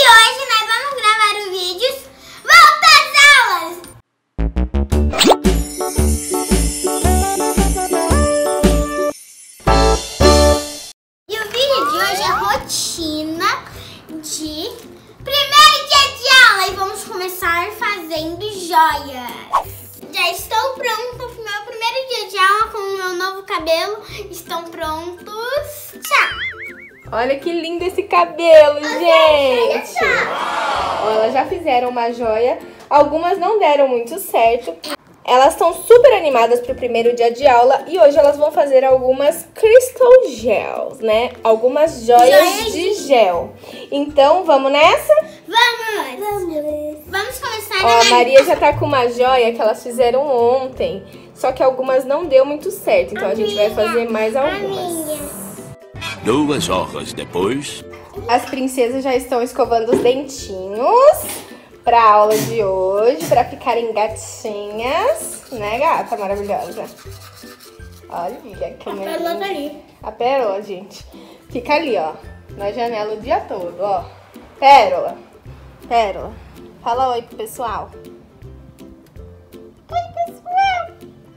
hoje nós vamos gravar o vídeo Volta às Aulas! E o vídeo de hoje é rotina de primeiro dia de aula e vamos começar fazendo joias. Já estou pronta para o meu primeiro dia de aula com o meu novo cabelo. Estão prontos? Tchau! Olha que lindo esse cabelo, gente! Ó, elas já fizeram uma joia. Algumas não deram muito certo. Elas estão super animadas pro primeiro dia de aula. E hoje elas vão fazer algumas crystal gels, né? Algumas joias de gel. Então, vamos nessa? Vamos começar, Ó, a Maria já tá com uma joia que elas fizeram ontem. Só que algumas não deu muito certo. Então a gente vai fazer mais algumas. 2 horas depois. As princesas já estão escovando os dentinhos pra aula de hoje, pra ficarem gatinhas, né, gata maravilhosa? Olha que pérola tá ali. A pérola, gente, fica ali, ó, na janela o dia todo, ó. Pérola, Pérola, fala oi pro pessoal. Oi, pessoal.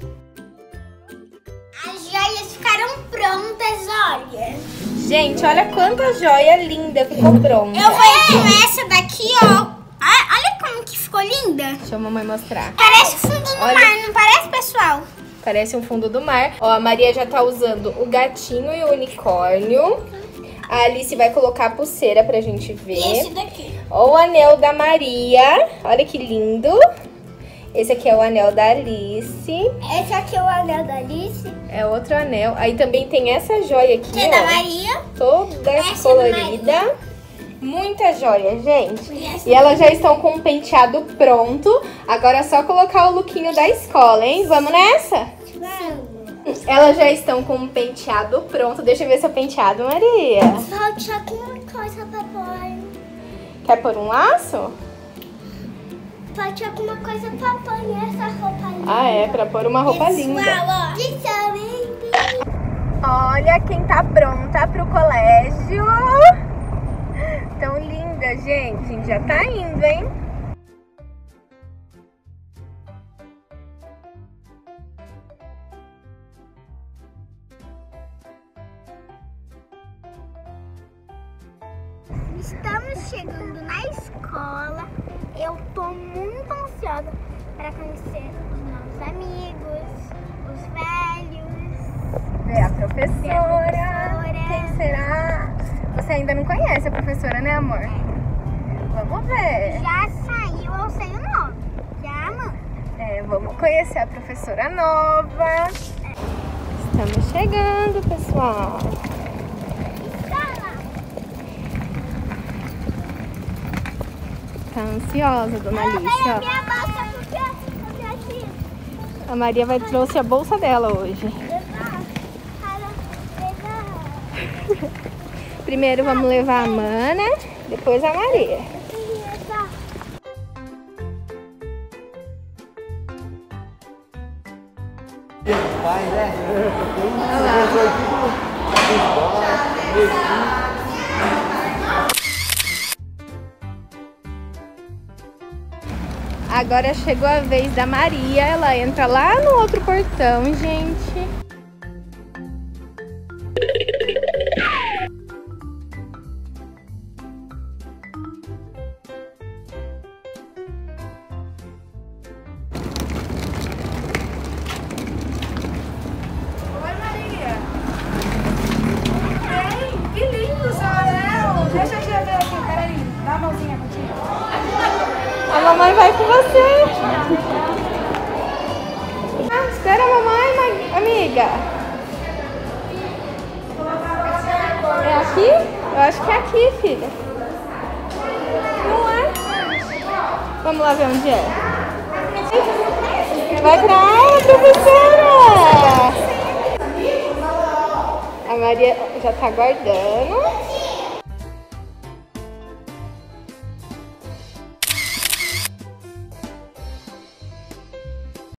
As joias ficaram prontas, olha. Gente, olha quanta joia linda ficou pronta. Eu vou com essa daqui, ó. Olha como que ficou linda. Deixa a mamãe mostrar. Parece o fundo do mar, não parece, pessoal? Parece um fundo do mar. Ó, a Maria já tá usando o gatinho e o unicórnio. A Alice vai colocar a pulseira pra gente ver. E esse daqui. Ó, o anel da Maria. Olha que lindo. Esse aqui é o anel da Alice. Esse aqui é o anel da Alice. É outro anel. Aí também tem essa joia aqui, Que é ó. da Maria. Toda Essa colorida. é da Muita joia, gente. essa E elas já estão com o penteado pronto. Agora é só colocar o lookinho da escola, hein? Vamos nessa? Vamos. Elas já estão com o penteado pronto. Deixa eu ver seu penteado, Maria. Falta aqui uma coisa pra pôr. Quer pôr um laço? Falta alguma coisa pra pôr nessa roupa linda. Ah, é, pra pôr uma roupa linda. Ó. Olha quem tá pronta pro colégio. Tão linda, gente. A gente já tá indo, hein? Estamos chegando na escola. Eu tô muito ansiosa para conhecer os novos amigos, os velhos. Ver a professora. professora. Quem será? Você ainda não conhece a professora, né, amor? Vamos ver. Já saiu, eu sei o nome. Já, mano. Vamos conhecer a professora nova. Estamos chegando, pessoal. Tá ansiosa, dona Alice, Minha ó. bolsa, porque aqui. A Maria trouxe a bolsa dela hoje. Primeiro vamos levar a Mana, depois a Maria. Agora chegou a vez da Maria, ela entra lá no outro portão, gente. Oi, Maria. Ei, que lindo o seu anel. Deixa eu te ver aqui, peraí. Dá a mãozinha contigo. A mamãe vai com você. Espera a mamãe, amiga. É aqui? Eu acho que é aqui, filha. Não é? Vamos lá ver onde é. Vai pra aula, professora! A Maria já tá guardando.